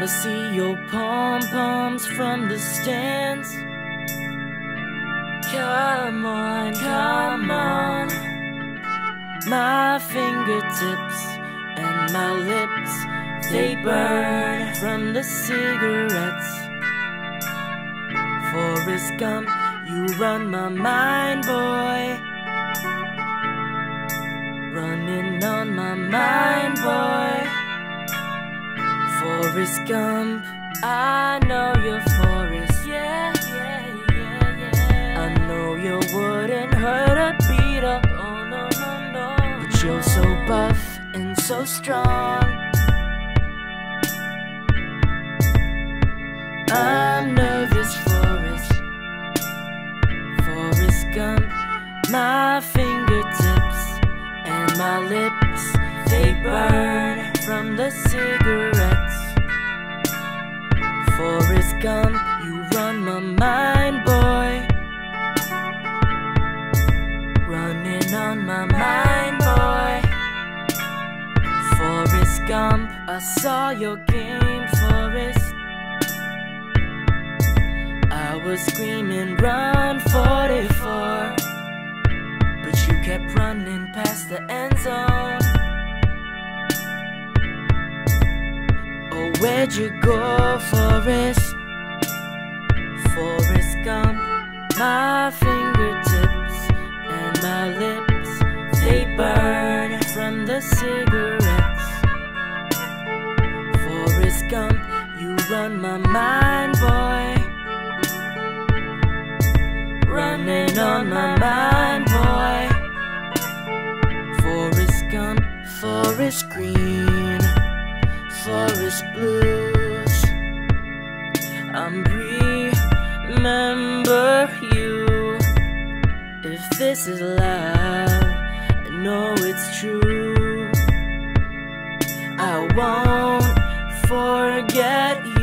wanna see your pom-poms from the stands. Come on, come on. My fingertips and my lips, they burn from the cigarettes. Forrest Gump, you run my mind, boy. Running on my mind, boy. Forrest Gump, I know you're Forrest. Yeah, yeah, yeah, yeah. I know you wouldn't hurt a beetle. Oh, no, no, no. But you're so buff and so strong. I'm nervous, Forrest. Forrest Gump, my fingertips and my lips, they burn from the cigarettes. Forrest Gump, you run my mind, boy. Running on my mind, boy. Forrest Gump, I saw your game, Forrest. I was screaming, run 44, but you kept running past the end zone. Oh, where'd you go, Forrest? Forrest Gump, my fingertips and my lips, they burn from the cigarettes. Forrest Gump, you run my mind, boy. Running on my mind, boy. Forrest Gump, forest green, forest blues. I'm remember you. If this is love, I know it's true. I won't forget you.